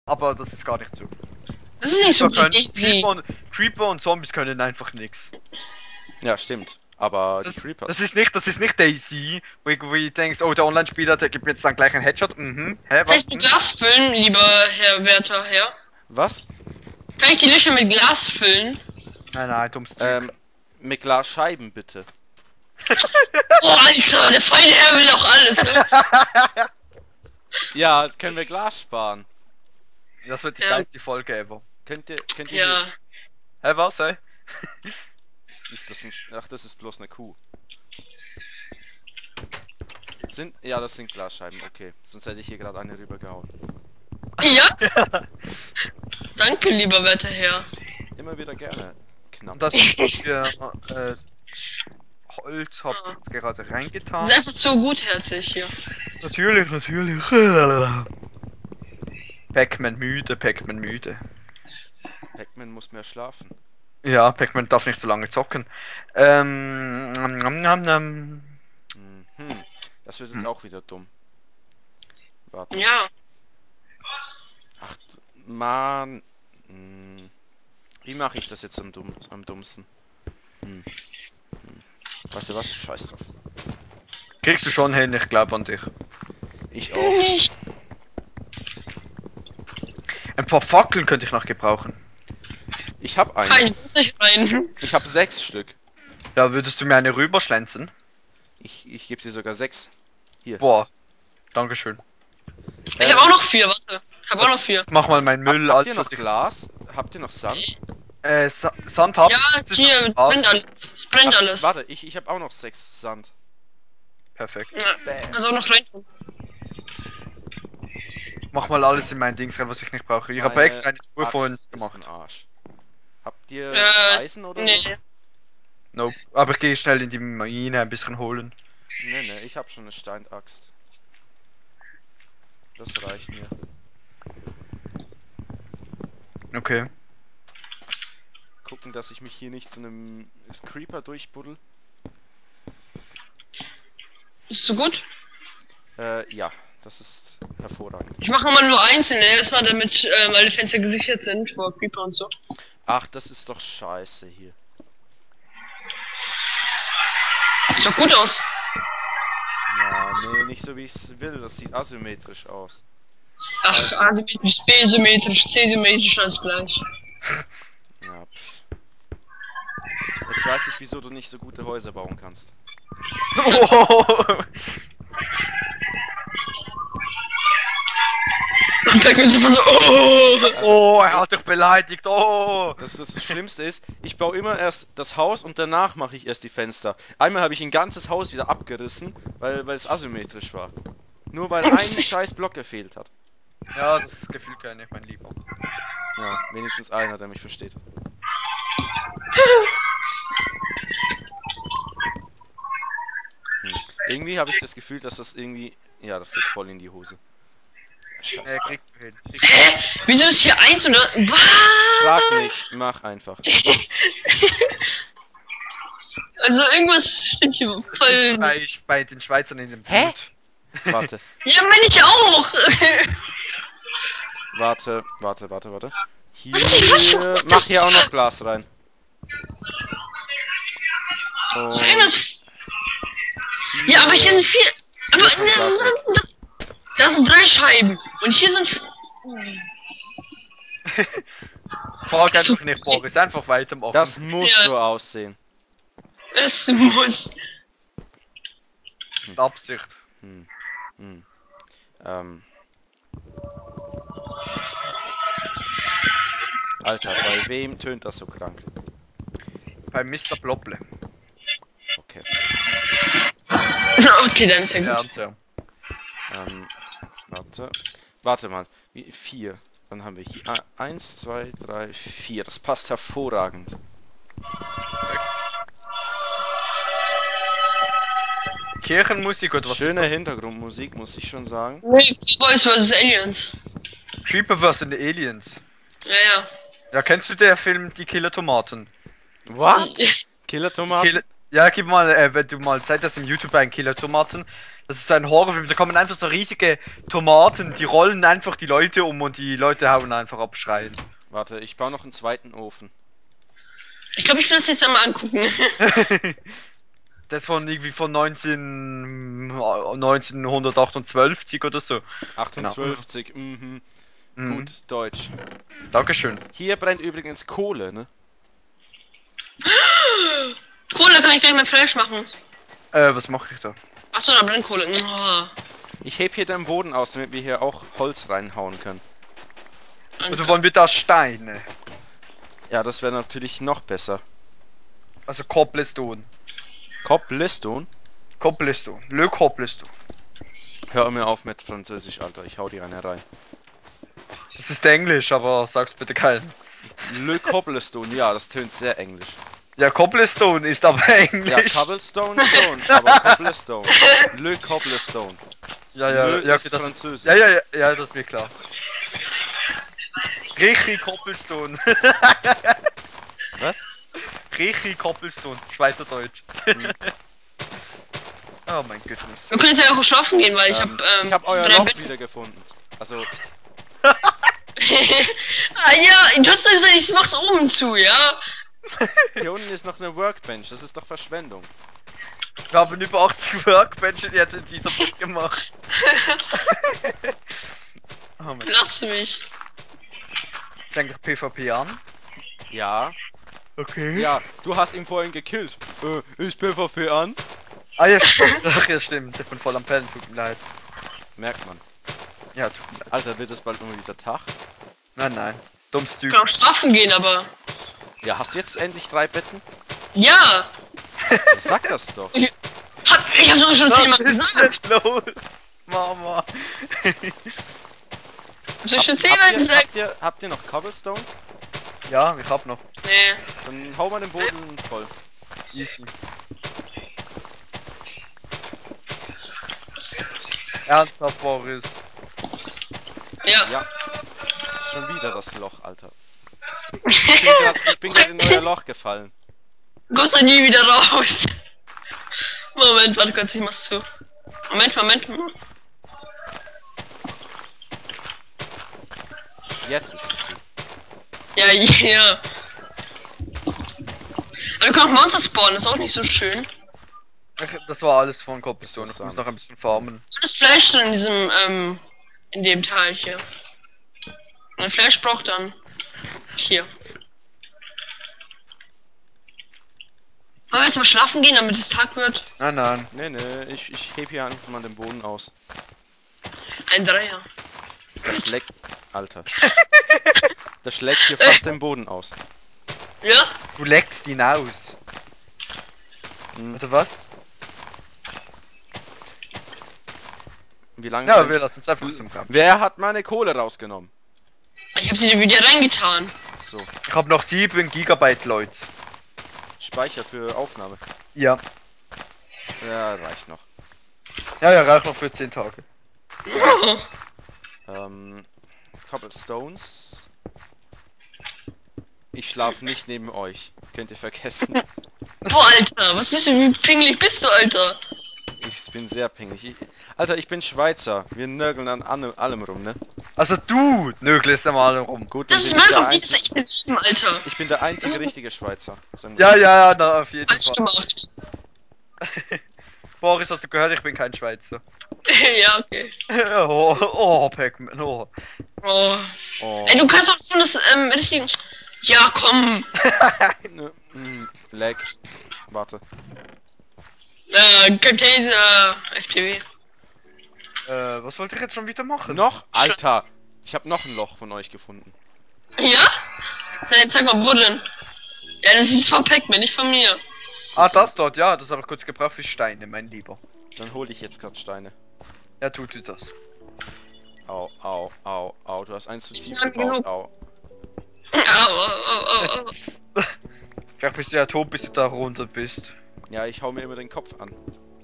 Aber das ist gar nicht so. Das ist nicht so easy. Creeper und Zombies können einfach nichts. Ja, stimmt. Aber die Creepers. Das ist nicht Daisy, wo du denkst, oh, der Online-Spieler, der gibt mir jetzt dann gleich einen Headshot. Mhm. Hä, was? Kann ich mit Glas füllen, lieber Herr werter Herr? Was? Kann ich die Löcher mit Glas füllen? Nein, dummes Zeug. Mit Glasscheiben bitte. Oh, Alter, der feine Herr will auch alles, ne? Ja, können wir Glas sparen. Das wird die geilste Folge ever. Könnt ihr Ja. Hä, was, ey? Ist das ein... Ach, das ist bloß eine Kuh. Ja, das sind Glasscheiben, okay. Sonst hätte ich hier gerade eine rübergehauen. Ja? Danke, lieber werter Herr. Immer wieder gerne. Knapp. Das ist, was wir, Holz hab ich jetzt gerade reingetan. Das ist einfach so gutherzig hier. Natürlich. Pac-Man müde. Pac-Man muss mehr schlafen. Ja, Pac-Man darf nicht so lange zocken. Mhm. Das wird jetzt auch wieder dumm. Warte. Ja. Ach, Mann. Wie mache ich das jetzt am dummsten? Weißt du was? Scheiß drauf. Kriegst du schon hin, ich glaube an dich. Ich auch. Ein paar Fackeln könnte ich noch gebrauchen. Ich hab eine. Kein nicht rein. Ich hab 6 Stück. Ja, würdest du mir eine rüberschlänzen? Ich gebe dir sogar 6. Hier. Boah, dankeschön. Ich hab auch noch 4, warte. Ich hab auch noch 4. Mach mal meinen Müll, Habt ihr als noch Glas? Habt ihr noch Sand? Sand hab Ja, das ist hier, es noch- brennt alles. Es brennt alles. Warte, ich hab auch noch 6 Sand. Perfekt. Ja, also auch noch rein. Mach mal alles in mein Dings rein, was ich nicht brauche. Ich habe Meine extra eine Spur Axt von uns ist gemacht. ein Arsch. Habt ihr Äh, Eisen oder nee. so? Nope. Aber ich gehe schnell in die Mine ein bisschen holen. Nee, ich hab schon eine Steinaxt. Das reicht mir. Okay. Gucken, dass ich mich hier nicht zu einem Creeper durchbuddel. Ist so gut? Ja, das ist hervorragend. Ich mache immer nur einzelne, erstmal damit alle Fenster gesichert sind vor Creeper und so. Ach, das ist doch scheiße hier. Sieht doch gut aus. Ja, nee, nicht so wie ich es will. Das sieht asymmetrisch aus. Ach, asymmetrisch, B-symmetrisch, C-symmetrisch, alles gleich. Ja, Jetzt weiß ich, wieso du nicht so gute Häuser bauen kannst. Und Pac-Man ist einfach so, oh! Oh, er hat dich beleidigt. Oh. Das Schlimmste ist, ich baue immer erst das Haus und danach mache ich erst die Fenster. Einmal habe ich ein ganzes Haus wieder abgerissen, weil es asymmetrisch war. Nur weil ein scheiß Block gefehlt hat. Ja, das gefühlt gar nicht, mein Lieber. Ja, wenigstens einer, der mich versteht. Irgendwie habe ich das Gefühl, dass das irgendwie... Ja, das geht voll in die Hose. Scheiße. Kriegst du hin. Hä? Wieso ist hier 1 oder... Frag nicht, mach einfach. Also irgendwas stimmt hier Das voll. ist bei den Schweizern in dem Hä? Blut. Warte, Ja, meine ich auch! warte. Hier, mach hier auch noch Glas rein. Und Ja, aber hier sind 4... Aber... Noch ein Glas Das sind 3 Scheiben. Und hier sind... Frag einfach nicht, Boris, einfach weitermachen. das muss Ja. so aussehen. Es muss... ist Absicht. Alter, bei wem tönt das so krank? Bei Mr. Blobble. Okay. Okay, dann ist ja gut. Fernseher. Warte mal. 4. Dann haben wir hier 1, 2, 3, 4. Das passt hervorragend. Kirchenmusik oder was? Schöne Hintergrundmusik, muss ich schon sagen. Nee, Boys vs. Aliens. Creeper vs. Aliens. Ja. Ja, kennst du den Film Die Killer Tomaten? What? Killer Tomaten? Ja, gib mal, wenn du mal Zeit hast im YouTube einen Killer Tomaten. Das ist so ein Horrorfilm, da kommen einfach so riesige Tomaten, die rollen einfach die Leute um und die Leute hauen einfach ab, schreien. Warte, ich baue noch einen zweiten Ofen. Ich glaube, ich will das jetzt einmal angucken. Das von irgendwie von 1928 oder so. 28, mhm. Gut, Deutsch. Dankeschön. Hier brennt übrigens Kohle, ne? Kohle kann ich gleich mal Fleisch machen. Was mache ich da? Achso, da brennt Kohle. Oh. Ich heb hier den Boden aus, damit wir hier auch Holz reinhauen können. Also wollen wir da Steine? Ja, das wäre natürlich noch besser. Also Cobblestone. Cobblestone? Cobblestone. Le Cobblestone. Hör mir auf mit Französisch, Alter. Ich hau dir eine rein. Das ist Englisch, aber sag's bitte keinen. Le Cobblestone, ja, das tönt sehr englisch. Ja, Cobblestone ist aber Ja, Englisch. Cobblestone schon, aber Cobblestone. Le Cobblestone. Ja, Le ja, ist das, Französisch. ja, das ist mir klar. Richtig Cobblestone. Was? Richtig Cobblestone, Schweizerdeutsch. Oh mein Gott. Wir können jetzt ja auch schlafen gehen, weil ich hab euer Loch wiedergefunden. Also, Ah ja, du hast gesagt, ich mach's oben zu, ja? hier unten ist noch eine Workbench, das ist doch Verschwendung. Wir haben über 80 Workbenches jetzt in dieser Boot gemacht. Oh mein Gott. Lass mich. Fängt das PvP an? Ja. Okay. Ja, du hast ihn vorhin gekillt. Ist PvP an? Ah ja, stimmt. Ach ja, stimmt. Ich bin voll am Pennen, tut mir leid. Merkt man. Ja, tut mir leid. Alter, wird es bald immer wieder Tag? Nein, nein. Dummes Typ. Ich kann auch schlafen gehen, aber... Ja, hast du jetzt endlich 3 Betten? Ja! Sag das doch. Ich hab doch schon 10-mal Was gesagt! ist denn los? Mama. Hab ich schon 10-mal gesagt? Habt ihr noch Cobblestones? Ja, ich hab noch. Nee. Dann hau mal den Boden voll. Easy. Ernsthaft, Boris. Ja. Ja. Schon wieder das Loch, Alter. Ich bin gerade in euer Loch gefallen. Kommst da nie wieder raus. Moment, warte kurz, ich mach's zu. Moment. Jetzt ist es zu. Ja. Aber wir können auch Monster spawnen, ist auch nicht so schön. Ach, das war alles von Cobblestone. Ich muss Interessant. noch ein bisschen farmen. Das Fleisch drin in diesem, in dem Teil hier. Und Fleisch braucht dann hier. Wollen wir jetzt mal schlafen gehen, damit es Tag wird? Nein. Nee, ich heb hier einfach mal den Boden aus. Ein Dreier. Das schlägt... Alter. Das schlägt hier fast den Boden aus. Ja? Du leckst ihn aus. Hm. Oder was? Wie lange... Ja, wir lassen uns einfach zum Kampf. Wer hat meine Kohle rausgenommen? Ich hab sie wieder reingetan. So, Ich hab noch 7 Gigabyte, Leute. Speicher für Aufnahme. Ja. Ja, reicht noch. Ja, reicht noch für 10 Tage. Cobblestones. Ich schlafe nicht neben euch. Könnt ihr vergessen. Boah, Alter, was bist du, wie pingelig bist du, Alter? Ich bin sehr pingelig. Alter, ich bin Schweizer. Wir nörgeln an allem rum, ne? Also du nögelst einmal rum. Gut, Das dann ist bin ich der immer noch nicht das einzige. echte Leben, Alter. Ich bin der einzige richtige Schweizer. Sagen wir. Ja, na, auf jeden Falsch Fall. gemacht. Boris, hast du gehört, ich bin kein Schweizer. Ja, okay. Oh, Pac-Man, oh. Oh. Oh. Ey, du kannst doch schon das, richtigen... Ja, komm. Lag. Warte. Case, FTW. Was wollte ich jetzt schon wieder machen? Noch? Alter! Ich habe noch ein Loch von euch gefunden. Ja? Nein, zeig mal, wo denn? Ja, das ist von Pac-Man, nicht von mir. Ah, das dort, ja, das habe ich kurz gebraucht für Steine, mein Lieber. Dann hole ich jetzt gerade Steine. Ja, tut das. Au. Du hast eins zu tief Ja, gebaut. genug. Au. Au. Vielleicht bist du ja tot, bis du da runter bist. Ja, ich hau mir immer den Kopf an.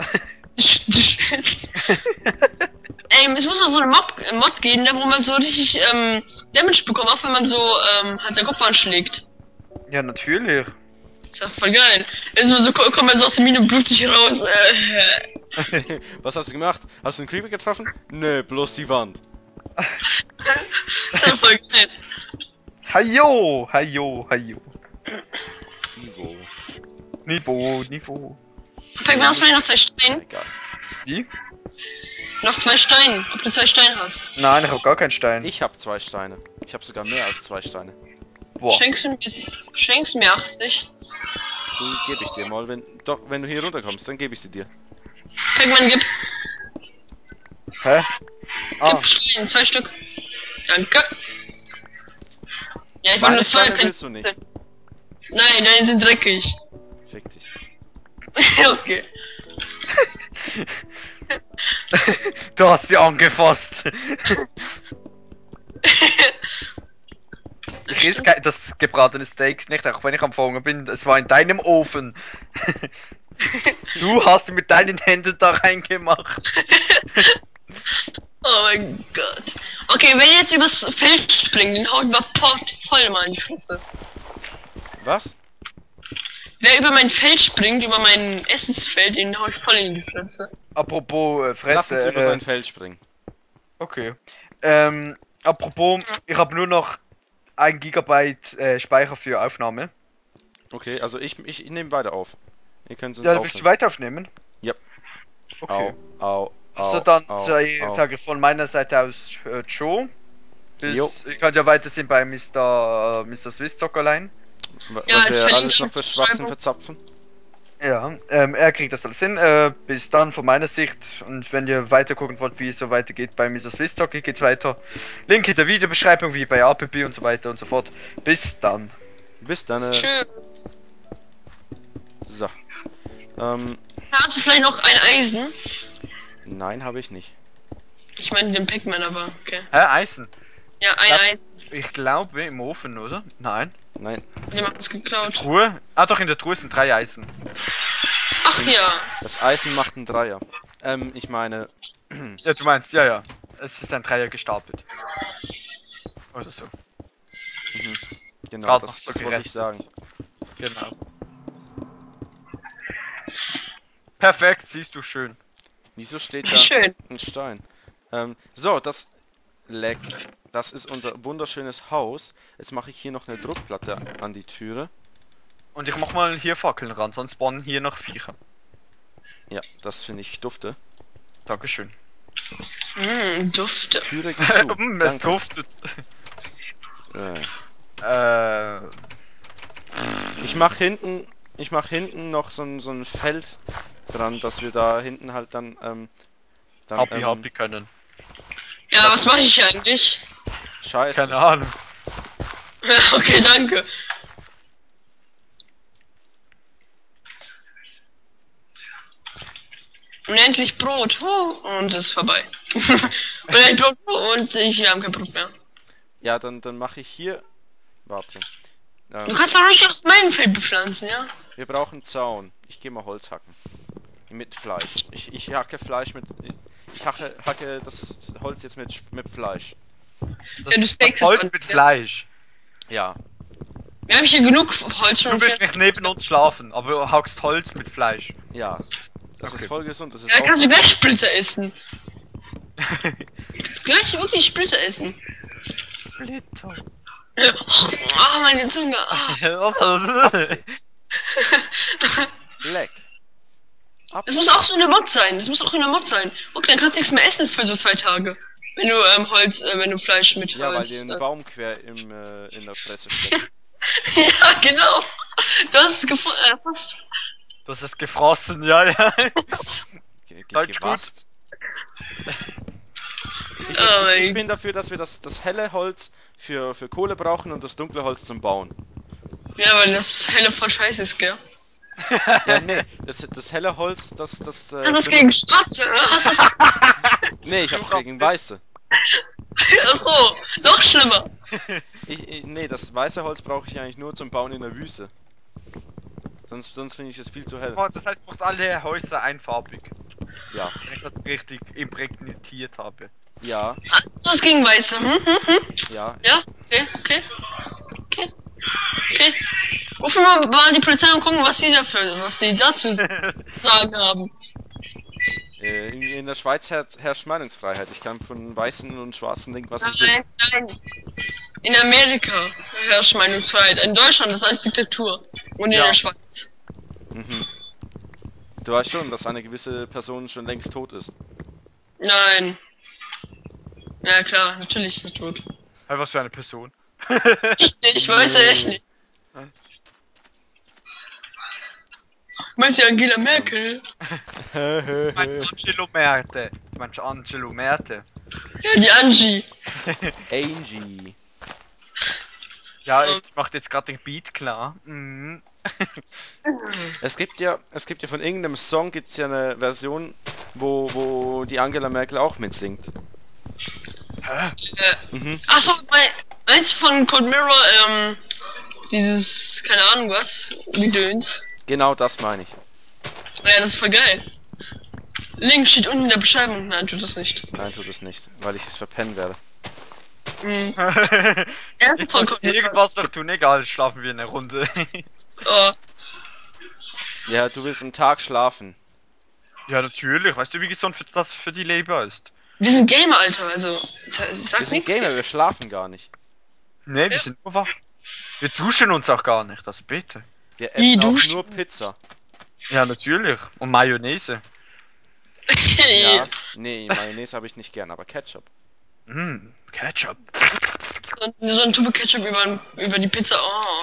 Ey, es muss mal so eine Mod geben, ne, wo man so richtig, Damage bekommt, auch wenn man so, halt den Kopf anschlägt. Ja, natürlich. Ist ja voll geil. Erstmal so kommt man so aus der Mine blutig raus. Was hast du gemacht? Hast du einen Creeper getroffen? Nö, bloß die Wand. Ist ja voll geil. Hajo, hajo, hajo. Ivo. Niveau, Niveau. Pack mal, hast du noch 2 Steine? Egal. Wie? Noch 2 Steine. Ob du 2 Steine hast. Nein, ich hab gar keinen Stein. Ich habe 2 Steine. Ich habe sogar mehr als 2 Steine. Boah. Schenkst du mir 80? Die gebe ich dir mal, wenn du hier runterkommst, dann gebe ich sie dir. Pack mal, gib. Hä? Ah, Gib Steine, 2 Stück. Danke. Ja, ich will Meine nur 2 Steine willst du nicht. Nein, deine sind dreckig. Fick dich. Okay. du hast sie angefasst. Ich esse das gebratene Steak nicht, auch wenn ich am Fangen bin. Es war in deinem Ofen. Du hast sie mit deinen Händen da reingemacht. Oh mein Gott. Okay, wenn ihr jetzt übers Feld springt, den haut mal voll mal in die Fresse. Was? Wer über mein Feld springt, über mein Essensfeld, den hau ich voll in die Fresse. Apropos Lass uns Fresse. über sein Feld springen. Okay. Apropos, ich habe nur noch 1 Gigabyte Speicher für Aufnahme. Okay, also ich nehme beide auf. Ihr könnt es Ja, willst du aufnehmen. weiter aufnehmen? Ja. Okay. Au. Also dann au. sage ich von meiner Seite aus Joe. Jo. Ich kann ja weitersehen bei Mr. Swiss Zockerlein. Ja, Was ich wir verlinke alles noch in für der Schwachsinn Beschreibung. verzapfen. Ja, er kriegt das alles hin. Bis dann von meiner Sicht. Und wenn ihr weiter gucken wollt, wie es so weitergeht bei Mr. Swiss Zocker, geht's weiter. Link in der Videobeschreibung, wie bei APB und so weiter und so fort. Bis dann. Bis dann. Schön. So. Hast du vielleicht noch ein Eisen? Nein, habe ich nicht. Ich meine den Pac-Man, aber okay. Hä, Eisen? Ja, ein Ja. Eisen. Ich glaube im Ofen, oder? Nein. Nein. Jemand hat es geklaut. Truhe? Ah doch, in der Truhe sind 3 Eisen. Ach ja. Das Eisen macht einen Dreier. Ich meine... Ja, du meinst, ja. Es ist ein Dreier gestapelt. Oder so. Genau, Gerade das noch so wollte ich gerechnet. sagen. Genau. Perfekt, siehst du schön. Wieso steht da Schön. ein Stein? So, das Leck. Das ist unser wunderschönes Haus. Jetzt mache ich hier noch eine Druckplatte an die Türe. Und ich mach mal hier Fackeln ran, sonst spawnen hier noch Viecher. Ja, das finde ich dufte. Dankeschön. Dufte. Türe geht zu. Es Danke. duftet. Ich mache hinten noch so ein Feld dran, dass wir da hinten halt dann Happy können. Ja, was mache ich eigentlich? Scheiße. Keine Ahnung. Okay, danke. Unendlich Brot. Und es ist vorbei. Unendlich Brot und wir haben kein Brot mehr. Ja, dann mache ich hier. Warte. Du kannst doch ruhig auf meinem Feld bepflanzen, ja? Wir brauchen Zaun. Ich gehe mal Holz hacken. Mit Fleisch. Ich hacke Fleisch mit. Ich hacke das Holz jetzt mit Fleisch. Das, Ja, du steakst das Holz es mit an, Fleisch. Ja. Wir haben hier genug Holz Du schon. willst nicht neben uns schlafen, aber du hackst Holz mit Fleisch. Ja. Das Okay. ist voll gesund. Das ist Ja, auch kannst du gleich Splitter essen. Gleich wirklich Splitter essen. Splitter. Oh, meine Zunge. Leck. Das muss auch so eine Mod sein. Das muss auch eine Mod sein. Okay, dann kannst du nichts mehr essen für so 2 Tage. Wenn du wenn du Fleisch mit Ja, weil Holz. dir ein Baum quer in der Fresse steckt. Ja, genau. Du hast es fast. Du hast es gefressen, ja. Deutsch gut. Gewasst. Oh mein Ich bin dafür, dass wir das helle Holz für Kohle brauchen und das dunkle Holz zum Bauen. Ja, weil das helle voll scheiße ist, gell? Ja, nee, das helle Holz, das Das ist gegen Schwarze. nee, ich hab's gegen Weiße. Achso, noch schlimmer. Nee, das weiße Holz brauche ich eigentlich nur zum Bauen in der Wüste. Sonst finde ich es viel zu hell. Das heißt, du brauchst alle Häuser einfarbig. Ja. Wenn ich das richtig imprägniert habe. Ja. Hast du was gegen Weiße? Ja. Ja? Okay. Ruf mal die Polizei und gucken, was sie dazu sagen haben. In der Schweiz herrscht Meinungsfreiheit. Ich kann von Weißen und Schwarzen denken, was ich will. Nein. In Amerika herrscht Meinungsfreiheit. In Deutschland ist alles Diktatur. Und in der Schweiz. Mhm. Du weißt schon, dass eine gewisse Person schon längst tot ist. Nein. Ja klar, natürlich ist sie tot. Hey, was für eine Person? Ich weiß ja echt nicht. Meinst du Angela Merkel? Angelo Merte. Meinst du Angelo Merte? Ja, die Angie. Angie. Ja, jetzt macht jetzt gerade den Beat klar. Mhm. Es gibt ja von irgendeinem Song gibt's ja eine Version, wo die Angela Merkel auch mitsingt. Hä? Mhm. Achso, meinst du von Cold Mirror, dieses, keine Ahnung was, Gedöns? Genau das meine ich. Ja, das ist voll geil. Link steht unten in der Beschreibung. Nein, tut das nicht. Nein, tut es nicht, weil ich es verpennen werde. Mhm. Ich wollte irgendwas noch tun, egal, schlafen wir eine Runde. Oh. Ja, du willst am Tag schlafen. Ja, natürlich. Weißt du, wie gesund das für die Leber ist? Wir sind Gamer, Alter, also, Wir sag sind nichts. Gamer, wir schlafen gar nicht. Ne, wir sind nur wach. Wir duschen uns auch gar nicht, das bitte. Wir Wie, essen auch duschen? nur Pizza. Ja, natürlich. Und Mayonnaise. Ja, nee, Mayonnaise habe ich nicht gern, aber Ketchup. Ketchup. So ein Tube Ketchup über die Pizza, oh.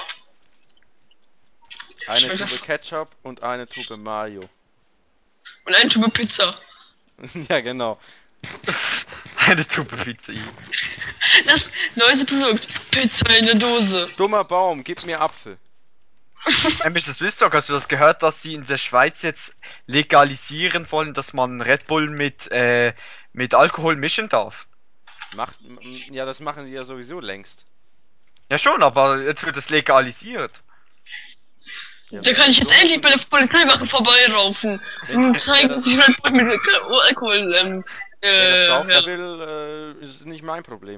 Eine Schmeckt Tube Ketchup und eine Tube Mayo. Und ein Tube Pizza. Ja, genau. Eine Tube Pizza. Das neueste Produkt, Pizza in der Dose. Dummer Baum, gib mir Apfel. Mrs. Wistock, hast du das gehört, dass sie in der Schweiz jetzt legalisieren wollen, dass man Red Bull mit Alkohol mischen darf? Ja, das machen sie ja sowieso längst. Ja schon, aber jetzt wird es legalisiert. Ja, Da kann ich jetzt endlich bei der Polizeiwache vorbeiraufen und zeigen, dass ich Red Bull mit Alkohol, Wer das saufen ja. will, ist nicht mein Problem.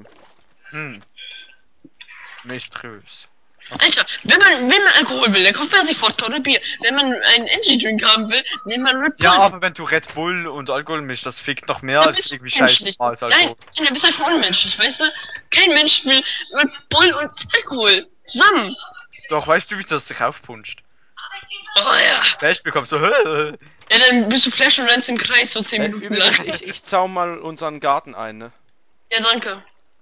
Mysteriös. Alter, wenn man Alkohol will, dann kauft man sich Wodka oder Bier. Wenn man einen Energy Drink haben will, nimmt man Red Bull. Ja, aber wenn du Red Bull und Alkohol mischst, das fickt noch mehr Dann als bist du irgendwie Scheiß menschlich. als Nein, Alkohol. du bist einfach unmenschlich, weißt du? Kein Mensch will Red Bull und Alkohol zusammen. Doch, weißt du, wie das sich aufpuncht? Oh ja. Flash bekommst so, Ja, dann bist du Flash und rennst im Kreis so 10 Minuten lang. Übrigens, ich zaum mal unseren Garten ein, ne? Ja, danke.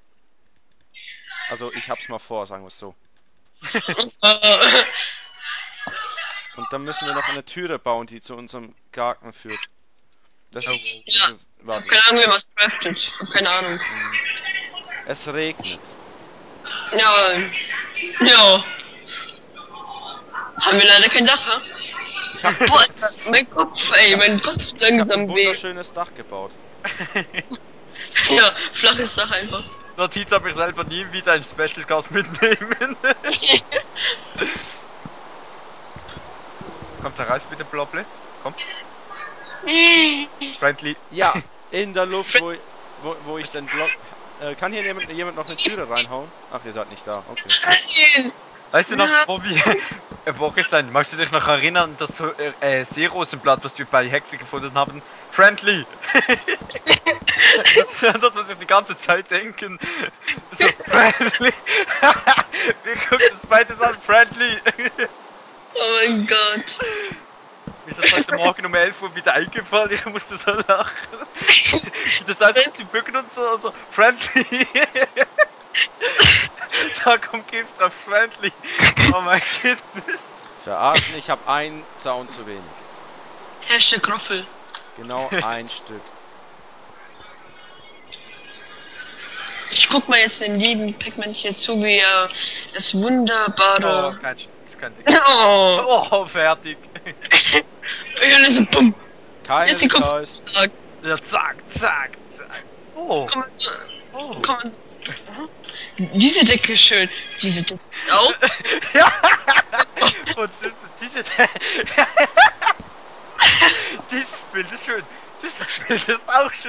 Also ich hab's mal vor, sagen wir es so. Und dann müssen wir noch eine Türe bauen, die zu unserem Garten führt. Das ist, Ja. warte. Keine Ahnung, wer was craftet. Hab keine Ahnung. Es regnet. Ja. Ja. Haben wir leider kein Dach, ha? Ich hab Boah, Alter, mein Kopf, ey, mein Kopf ist ein langsam weh. wunderschönes Dach gebaut. Ja, flaches Dach einfach. Notiz habe ich selber nie wieder ein Special Cast mitnehmen. Kommt da raus bitte, Blobble. Komm. Friendly. Ja, in der Luft, wo ich den Block... kann hier jemand noch eine Türe reinhauen? Ach, ihr seid nicht da, okay. Weißt du noch, wo wir... wo ist denn? Magst du dich noch erinnern, das Seerosenblatt, was wir bei Hexe gefunden haben? Friendly! Das muss ich die ganze Zeit denken. So, friendly! Wir gucken das beides an, friendly! Oh mein Gott. Mir ist das heute Morgen um 11 Uhr wieder eingefallen, ich musste so lachen. Das heißt, sie bücken uns so friendly! Da kommt Gift auf friendly! Oh mein Gott! Verarschen, ich habe einen Zaun zu wenig. Hashtag Groffel. Genau ein Stück. Ich guck mal jetzt dem lieben Pac-Man hier zu, wie er das wunderbare... Oh, kein Ding. Oh! Oh, fertig! Ja, das ist bumm! Keine Jetzt die Details. Kopf. Ja, zack, zack, zack! Oh! Oh. Diese Decke ist schön. Diese Decke ist auch. Ja! Und diese... Dieses Bild ist schön! Dieses Bild ist auch schön!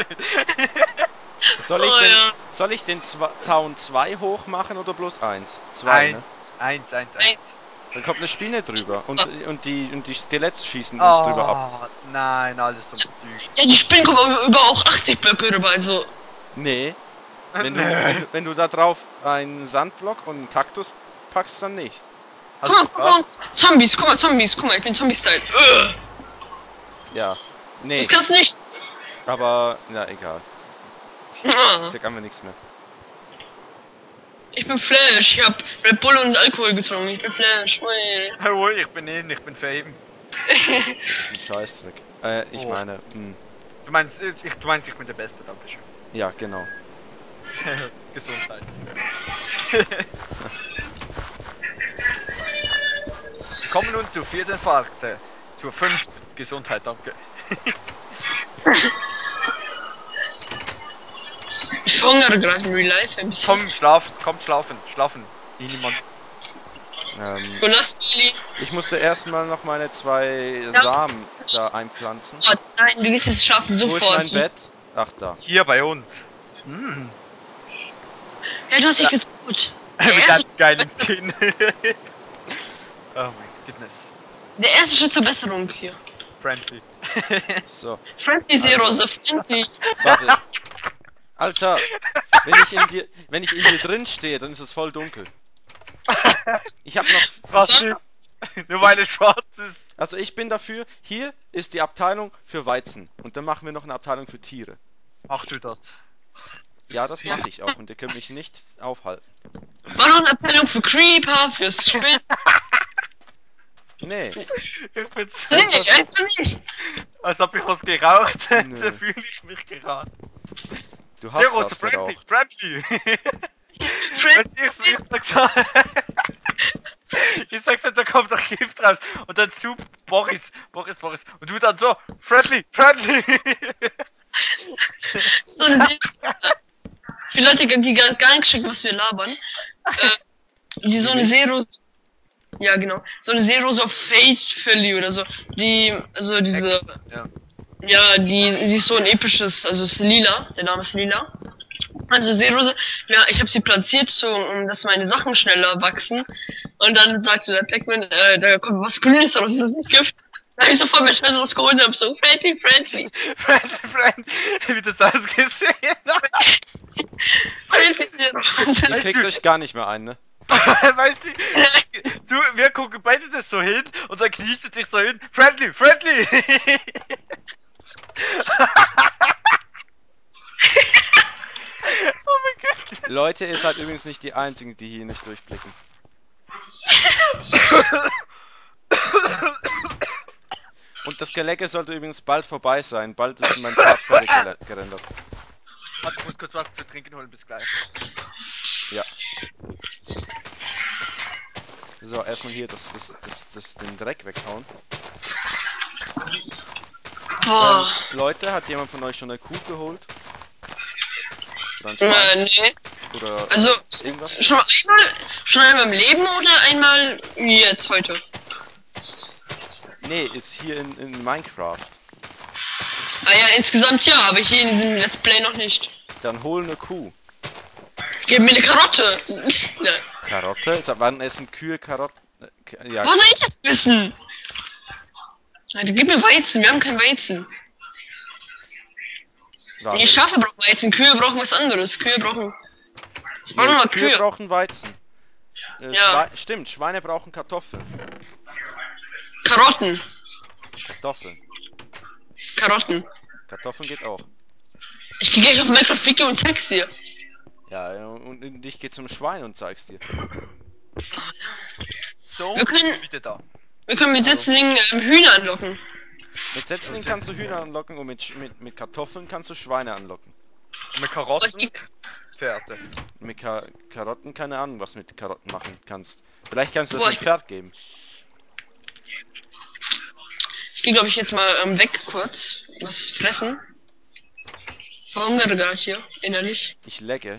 Soll ich den Zaun 2 hoch machen oder bloß 1? 2, ne? Eins. Dann kommt eine Spinne drüber und die Skelette schießen uns drüber ab. Nein, alles so süß. Ja, die Spinnen kommen über auch 80 Blöcke rüber, also... Nee. Wenn du da drauf einen Sandblock und einen Kaktus packst, dann nicht. Guck mal, Zombies, guck mal, ich bin Zombie-Style. Ja. Nee. Das kannst du nicht. Aber, na egal. Ich sag einfach nichts mehr. Ich bin Flash, ich hab Red Bull und Alkohol getrunken, ich bin Flash. Oh, ich bin Fame. Das ist ein Scheißdreck. Ich meine, Du meinst, ich bin der Beste, dankeschön. ja, genau. Gesundheit. Wir kommen nun zur 4. Infarkte. Zur 5. Gesundheit, danke. Ich hungere gerade im Real Life ein bisschen. Kommt schlafen. Niemand. Gute Nacht, Lili. Ich musste erstmal noch meine 2 Samen da einpflanzen. Oh, nein, du gehst es schaffen, Wo sofort. ist mein Bett? Ach, da. Hier bei uns. Ja, du hast dich getraut. Mit einem geilen Skin. Oh mein goodness. Der erste Schritt zur Besserung hier. Friendly. So. Friendly Zero, so friendly. Warte. Alter, wenn ich in dir drin stehe, dann ist es voll dunkel. Ich hab noch... Was ist? Nur weil es schwarz ist. Also ich bin dafür, hier ist die Abteilung für Weizen. Und dann machen wir noch eine Abteilung für Tiere. Mach du das. Ja, das mache ich auch und ihr könnt mich nicht aufhalten. War noch eine Abteilung für Creeper, für Spinnen. Nee. Ich find's Nee, einfach nicht. als ob ich was geraucht hätte, Nö. fühle ich mich gerade. Du hast Zero, was friendly, geraucht. friendly. Weißt du, ich sag's halt, da kommt doch Gift raus. Und dann zu Boris. Und du dann so, friendly. So ein Ding. Für Leute, die gar nicht schicken, was wir labern. Die so eine Zero... Ja, genau. So eine Zero so Face Philly oder so. Die, also diese... Ja, die ist so ein episches, also ist lila. Der Name ist lila. Also Zero, ja, ich habe sie platziert, so, um dass meine Sachen schneller wachsen. Und dann sagte der Pac-Man, da kommt was Grünes raus, ist das nicht Gift? Da hab ich sofort mir schnell was geholt und hab so, friendly. Friendly. Wie das ausgesehen hat. Friendly Zero. Ihr kriegt euch gar nicht mehr ein, ne? Weißt du, wir gucken beide das so hin und dann kniest du dich so hin. Friendly. Oh mein Gott. Leute, ihr seid übrigens nicht die einzigen, die hier nicht durchblicken. Und das Gelecke sollte übrigens bald vorbei sein. Bald ist mein Part fertig gerendert. Warte, ich muss kurz was zu trinken holen, bis gleich. Ja. So, erstmal hier den Dreck weghauen. Boah. Leute, hat jemand von euch schon eine Kuh geholt? Oder ein Schwein? Nee. Oder Also, irgendwas? schon einmal im Leben oder einmal jetzt heute? Nee, ist hier in Minecraft. Ah ja, insgesamt ja, aber hier in diesem Let's Play noch nicht. Dann hol eine Kuh. Gib mir eine Karotte! Ne. Karotte? Seit wann essen Kühe Karotten? Ja, Wo soll ich das wissen? Alter, gib mir Weizen, wir haben kein Weizen. warte. Die Schafe brauchen Weizen, Kühe brauchen was anderes. Kühe brauchen... Es brauchen Nee, nur Kühe Kühe. brauchen Weizen. Ja. Stimmt, Schweine brauchen Kartoffeln. Karotten. Kartoffeln geht auch. Ich geh gleich auf Minecraft Wiki und zeig's dir. Ja, und ich gehe zum Schwein und zeig's dir. So, Wir können- wieder da. Wir können mit Setzlingen Hühner anlocken. Mit Setzlingen kannst du Hühner anlocken und mit Kartoffeln kannst du Schweine anlocken. Und mit Karotten, Pferde. Mit Karotten, keine Ahnung, was du mit Karotten machen kannst. Vielleicht kannst du das Boah, mit Pferd geben. Ich geh glaube ich jetzt mal weg kurz. Was fressen. Verhungere gerade hier, innerlich. Ich legge.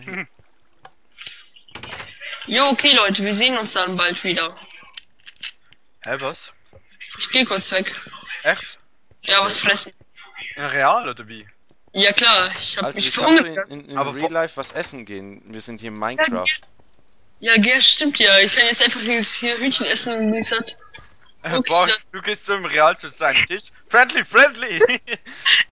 Jo, okay Leute, wir sehen uns dann bald wieder. Hä, was? Ich geh kurz weg. Echt? Ja, was fressen. In real oder wie? Ja klar, ich hab Also mich wie kannst du verhungert. in Aber Real Life was essen gehen? Wir sind hier in Minecraft. Ja, gell, stimmt ja. Ich kann jetzt einfach hier Hühnchen essen und nicht satt. Okay, Boah, du gehst so im Real zu seinem Tisch. Friendly, friendly!